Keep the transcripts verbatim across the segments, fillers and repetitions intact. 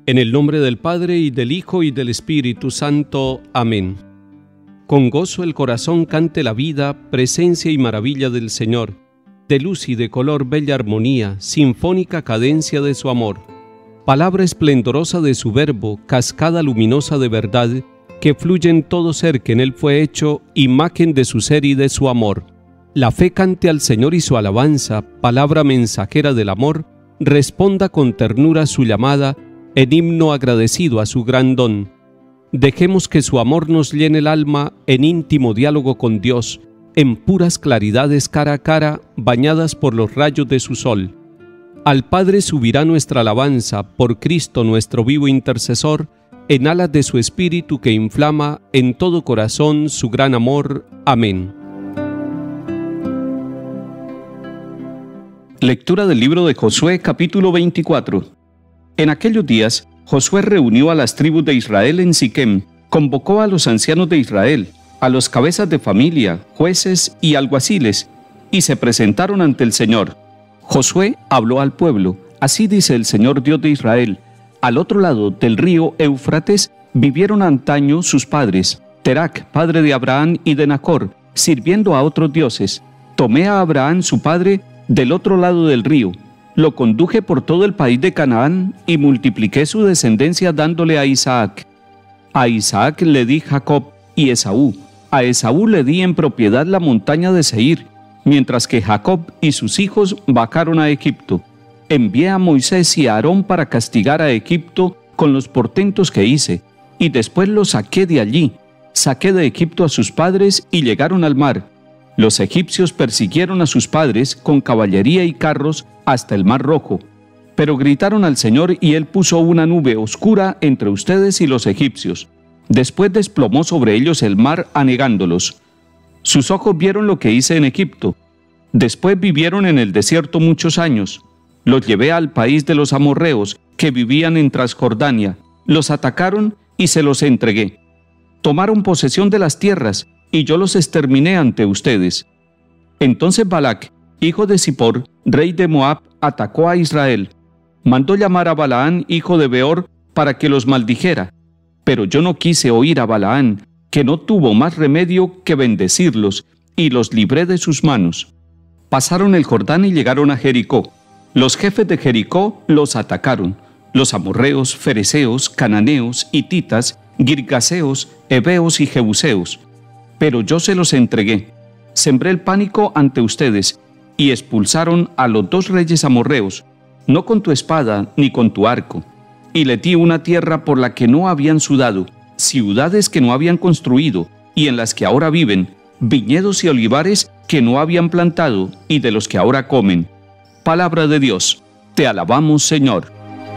En el nombre del Padre, y del Hijo, y del Espíritu Santo. Amén. Con gozo el corazón cante la vida, presencia y maravilla del Señor. De luz y de color bella armonía, sinfónica cadencia de su amor. Palabra esplendorosa de su verbo, cascada luminosa de verdad, que fluye en todo ser que en él fue hecho, imagen de su ser y de su amor. La fe cante al Señor y su alabanza, palabra mensajera del amor, responda con ternura su llamada, en himno agradecido a su gran don. Dejemos que su amor nos llene el alma en íntimo diálogo con Dios, en puras claridades cara a cara, bañadas por los rayos de su sol. Al Padre subirá nuestra alabanza, por Cristo nuestro vivo intercesor, en alas de su Espíritu que inflama en todo corazón su gran amor. Amén. Lectura del libro de Josué, capítulo veinticuatro. En aquellos días, Josué reunió a las tribus de Israel en Siquem, convocó a los ancianos de Israel, a los cabezas de familia, jueces y alguaciles, y se presentaron ante el Señor. Josué habló al pueblo: así dice el Señor Dios de Israel, al otro lado del río Éufrates vivieron antaño sus padres, Terac, padre de Abraham y de Nacor, sirviendo a otros dioses. Tomé a Abraham su padre del otro lado del río, lo conduje por todo el país de Canaán y multipliqué su descendencia dándole a Isaac. A Isaac le di Jacob y Esaú. A Esaú le di en propiedad la montaña de Seir, mientras que Jacob y sus hijos bajaron a Egipto. Envié a Moisés y a Aarón para castigar a Egipto con los portentos que hice, y después los saqué de allí. Saqué de Egipto a sus padres y llegaron al mar. Los egipcios persiguieron a sus padres con caballería y carros hasta el Mar Rojo. Pero gritaron al Señor y Él puso una nube oscura entre ustedes y los egipcios. Después desplomó sobre ellos el mar anegándolos. Sus ojos vieron lo que hice en Egipto. Después vivieron en el desierto muchos años. Los llevé al país de los amorreos que vivían en Transjordania. Los atacaron y se los entregué. Tomaron posesión de las tierras y yo los exterminé ante ustedes. Entonces Balac, hijo de Zippor, rey de Moab, atacó a Israel. Mandó llamar a Balaán, hijo de Beor, para que los maldijera. Pero yo no quise oír a Balaán, que no tuvo más remedio que bendecirlos, y los libré de sus manos. Pasaron el Jordán y llegaron a Jericó. Los jefes de Jericó los atacaron. Los amorreos, fereceos, cananeos, hititas, girgaseos, heveos y jebuseos. Pero yo se los entregué. Sembré el pánico ante ustedes, y expulsaron a los dos reyes amorreos, no con tu espada ni con tu arco. Y les di una tierra por la que no habían sudado, ciudades que no habían construido, y en las que ahora viven, viñedos y olivares que no habían plantado, y de los que ahora comen. Palabra de Dios. Te alabamos, Señor.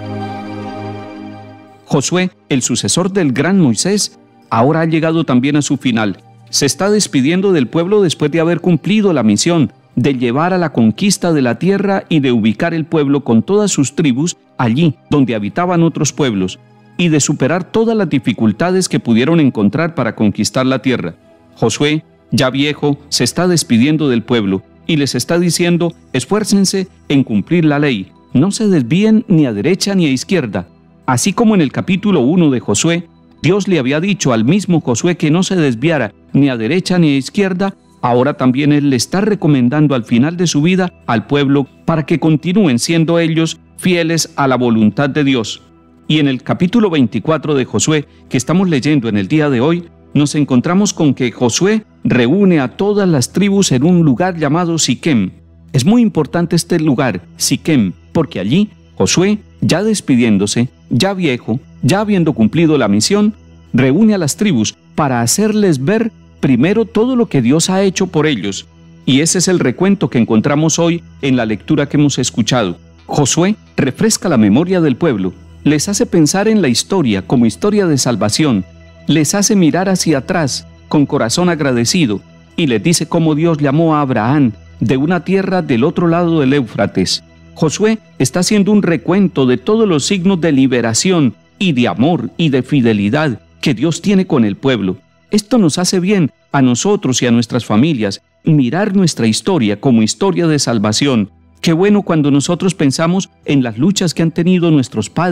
Josué, el sucesor del gran Moisés, ahora ha llegado también a su final. Se está despidiendo del pueblo después de haber cumplido la misión de llevar a la conquista de la tierra y de ubicar el pueblo con todas sus tribus allí donde habitaban otros pueblos, y de superar todas las dificultades que pudieron encontrar para conquistar la tierra. Josué, ya viejo, se está despidiendo del pueblo y les está diciendo: esfuércense en cumplir la ley, no se desvíen ni a derecha ni a izquierda. Así como en el capítulo uno de Josué, Dios le había dicho al mismo Josué que no se desviara ni a derecha ni a izquierda, ahora también Él le está recomendando al final de su vida al pueblo para que continúen siendo ellos fieles a la voluntad de Dios. Y en el capítulo veinticuatro de Josué, que estamos leyendo en el día de hoy, nos encontramos con que Josué reúne a todas las tribus en un lugar llamado Siquem. Es muy importante este lugar, Siquem, porque allí Josué, ya despidiéndose, ya viejo, ya habiendo cumplido la misión, reúne a las tribus para hacerles ver primero todo lo que Dios ha hecho por ellos. Y ese es el recuento que encontramos hoy en la lectura que hemos escuchado. Josué refresca la memoria del pueblo, les hace pensar en la historia como historia de salvación, les hace mirar hacia atrás con corazón agradecido y les dice cómo Dios llamó a Abraham de una tierra del otro lado del Éufrates. Josué está haciendo un recuento de todos los signos de liberación y de amor y de fidelidad que Dios tiene con el pueblo. Esto nos hace bien a nosotros y a nuestras familias, mirar nuestra historia como historia de salvación. Qué bueno cuando nosotros pensamos en las luchas que han tenido nuestros padres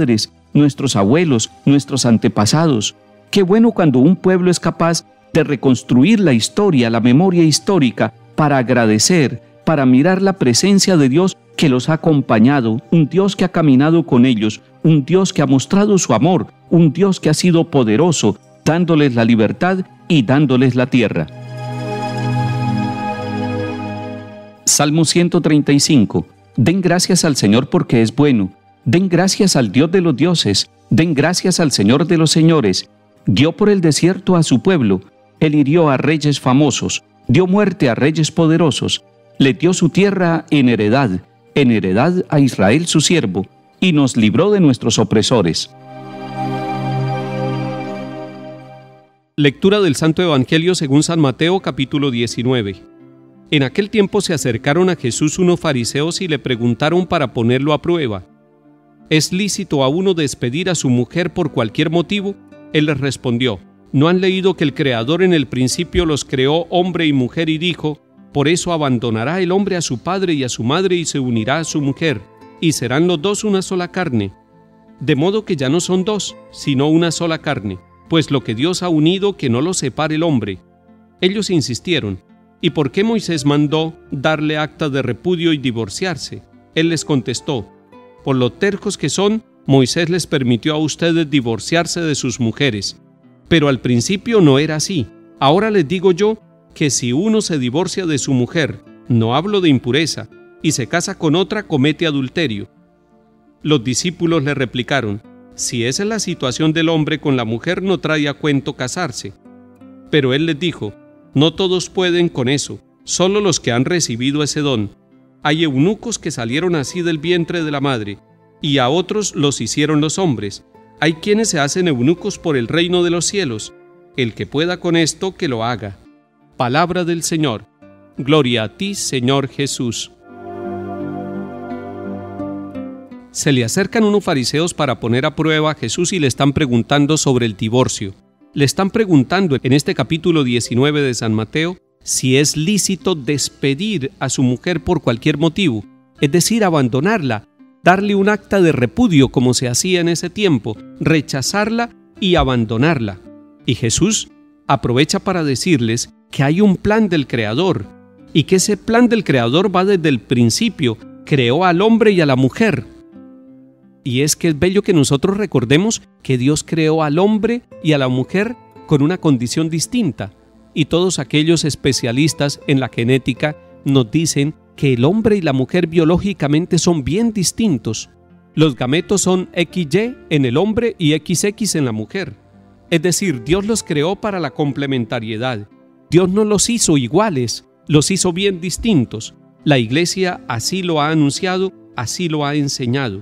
nuestros abuelos, nuestros antepasados. Qué bueno cuando un pueblo es capaz de reconstruir la historia, la memoria histórica, para agradecer, para mirar la presencia de Dios que los ha acompañado, un Dios que ha caminado con ellos, un Dios que ha mostrado su amor, un Dios que ha sido poderoso, dándoles la libertad y dándoles la tierra. Salmo ciento treinta y cinco. Den gracias al Señor porque es bueno. Den gracias al Dios de los dioses. Den gracias al Señor de los señores. Guió por el desierto a su pueblo. Él hirió a reyes famosos. Dio muerte a reyes poderosos. Le dio su tierra en heredad, en heredad a Israel su siervo, y nos libró de nuestros opresores. Lectura del Santo Evangelio según San Mateo, capítulo diecinueve. En aquel tiempo se acercaron a Jesús unos fariseos y le preguntaron para ponerlo a prueba: ¿es lícito a uno despedir a su mujer por cualquier motivo? Él les respondió: ¿no han leído que el Creador en el principio los creó hombre y mujer y dijo: por eso abandonará el hombre a su padre y a su madre y se unirá a su mujer, y serán los dos una sola carne? De modo que ya no son dos, sino una sola carne, pues lo que Dios ha unido que no lo separe el hombre. Ellos insistieron: ¿y por qué Moisés mandó darle acta de repudio y divorciarse? Él les contestó: por lo tercos que son, Moisés les permitió a ustedes divorciarse de sus mujeres. Pero al principio no era así. Ahora les digo yo que si uno se divorcia de su mujer, no hablo de impureza, y se casa con otra, comete adulterio. Los discípulos le replicaron: si esa es la situación del hombre con la mujer, no trae a cuento casarse. Pero él les dijo: no todos pueden con eso, solo los que han recibido ese don. Hay eunucos que salieron así del vientre de la madre, y a otros los hicieron los hombres. Hay quienes se hacen eunucos por el reino de los cielos. El que pueda con esto, que lo haga. Palabra del Señor. Gloria a ti, Señor Jesús. Se le acercan unos fariseos para poner a prueba a Jesús y le están preguntando sobre el divorcio. Le están preguntando en este capítulo diecinueve de San Mateo si es lícito despedir a su mujer por cualquier motivo, es decir, abandonarla, darle un acta de repudio como se hacía en ese tiempo, rechazarla y abandonarla. Y Jesús aprovecha para decirles que hay un plan del Creador y que ese plan del Creador va desde el principio, creó al hombre y a la mujer. Y es que es bello que nosotros recordemos que Dios creó al hombre y a la mujer con una condición distinta. Y todos aquellos especialistas en la genética nos dicen que el hombre y la mujer biológicamente son bien distintos. Los gametos son equis ye en el hombre y equis equis en la mujer. Es decir, Dios los creó para la complementariedad. Dios no los hizo iguales, los hizo bien distintos. La Iglesia así lo ha anunciado, así lo ha enseñado.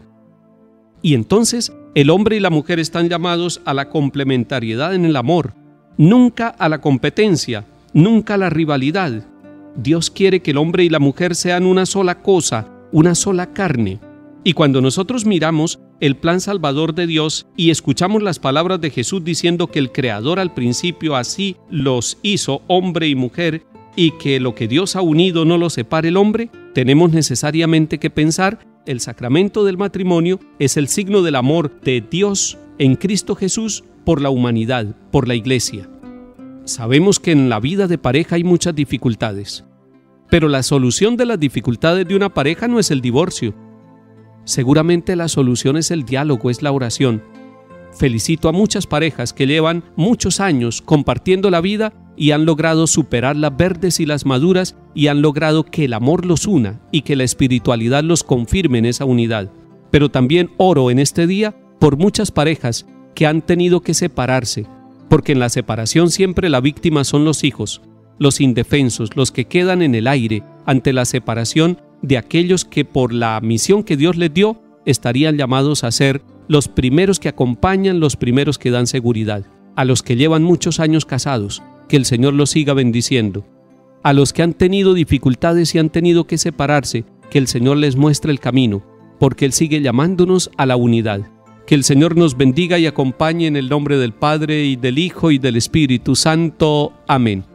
Y entonces el hombre y la mujer están llamados a la complementariedad en el amor, nunca a la competencia, nunca a la rivalidad. Dios quiere que el hombre y la mujer sean una sola cosa, una sola carne. Y cuando nosotros miramos el plan salvador de Dios y escuchamos las palabras de Jesús diciendo que el Creador al principio así los hizo hombre y mujer y que lo que Dios ha unido no lo separe el hombre, tenemos necesariamente que pensar el sacramento del matrimonio es el signo del amor de Dios en Cristo Jesús por la humanidad, por la Iglesia. Sabemos que en la vida de pareja hay muchas dificultades, pero la solución de las dificultades de una pareja no es el divorcio. Seguramente la solución es el diálogo, es la oración. Felicito a muchas parejas que llevan muchos años compartiendo la vida y han logrado superar las verdes y las maduras y han logrado que el amor los una y que la espiritualidad los confirme en esa unidad. Pero también oro en este día por muchas parejas que han tenido que separarse, porque en la separación siempre la víctima son los hijos, los indefensos, los que quedan en el aire ante la separación de aquellos que por la misión que Dios les dio estarían llamados a ser los primeros que acompañan, los primeros que dan seguridad. A los que llevan muchos años casados, que el Señor los siga bendiciendo. A los que han tenido dificultades y han tenido que separarse, que el Señor les muestre el camino, porque Él sigue llamándonos a la unidad. Que el Señor nos bendiga y acompañe en el nombre del Padre, y del Hijo, y del Espíritu Santo. Amén.